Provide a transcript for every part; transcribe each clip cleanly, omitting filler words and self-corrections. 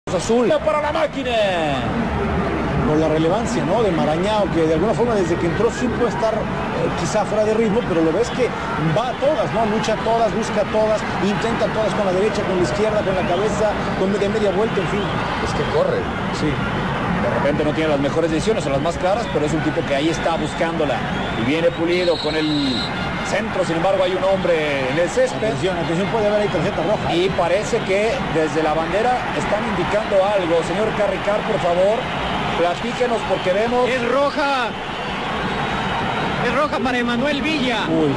Azul para la máquina. Por la relevancia, ¿no?, de Marañao, que de alguna forma desde que entró sí puede estar quizá fuera de ritmo, pero lo ves que va a todas, ¿no? Lucha todas, busca todas, intenta todas, con la derecha, con la izquierda, con la cabeza, con media vuelta, en fin. Es que corre. Sí. De repente no tiene las mejores decisiones o las más claras, pero es un tipo que ahí está buscándola. Y viene Pulido con el centro, sin embargo hay un hombre en el césped. Atención, puede haber ahí tarjeta roja. Y parece que desde la bandera están indicando algo. Señor Carricar, por favor, platíquenos porque vemos... Es roja. Es roja para Emanuel Villa. Uy.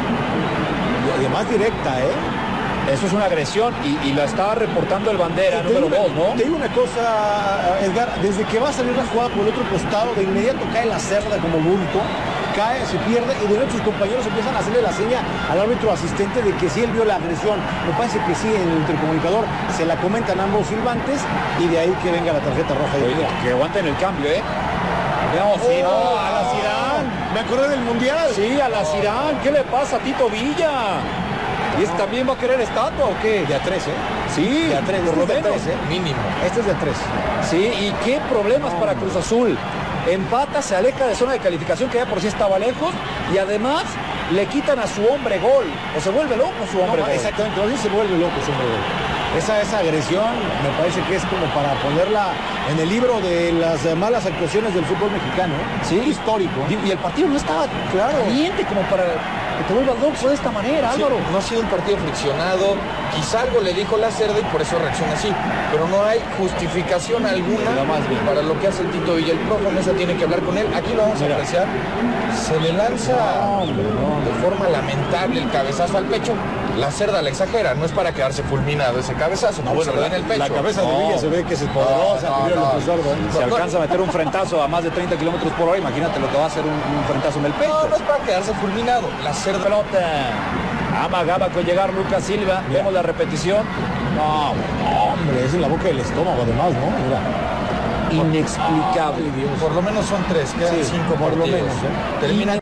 Y además directa, ¿eh? Eso es una agresión y la está reportando el bandera número 2, ¿no? Te digo una cosa, Edgar, desde que va a salir la jugada por el otro costado, de inmediato cae la cerda como bulto, cae, se pierde y de hecho sus compañeros empiezan a hacerle la seña al árbitro asistente de que sí él vio la agresión. Me parece que sí, en el intercomunicador se la comentan ambos silbantes y de ahí que venga la tarjeta roja. Oye, que aguanten el cambio, ¿eh? Veamos, sí, no, a la Zidane. Me acordé del Mundial. Sí, a la Zidane. ¿Qué le pasa a Tito Villa? ¿Y este también va a querer estatua o qué? De a 3, ¿eh? Sí, de a 3, por lo menos. 3, ¿eh? Mínimo. Este es de a 3. Sí, y qué problemas para Cruz Azul. Empata, se aleja de zona de calificación que ya por sí estaba lejos y además le quitan a su hombre gol. O se vuelve loco su hombre gol. Exactamente, no, sí se vuelve loco su hombre gol. Esa agresión me parece que es como para ponerla en el libro de las malas actuaciones del fútbol mexicano. Sí, histórico. Y el partido no estaba caliente como para que te vuelvas loco de esta manera, Sí, Álvaro. no ha sido un partido friccionado, quizá algo le dijo la Cerda y por eso reacciona así, pero no hay justificación alguna para lo que hace el Tito Villa. El profe Mesa tiene que hablar con él, aquí lo vamos a apreciar, se le lanza de forma lamentable el cabezazo al pecho. La Cerda la exagera, no es para quedarse fulminado ese cabezazo, no, se lo da en el pecho. La cabeza de Villa se ve que es poderosa. Si alcanza a meter un frentazo a más de 30 kilómetros por hora, imagínate lo que va a hacer un frentazo en el pecho. No, no es para quedarse fulminado. La Cerda Pelota. Amagaba con llegar Lucas Silva. Vemos la repetición. No, hombre, es en la boca del estómago además, ¿no? Mira. Inexplicable. por lo menos son 3, quedan 5 por lo partidos. menos, ¿eh? Termina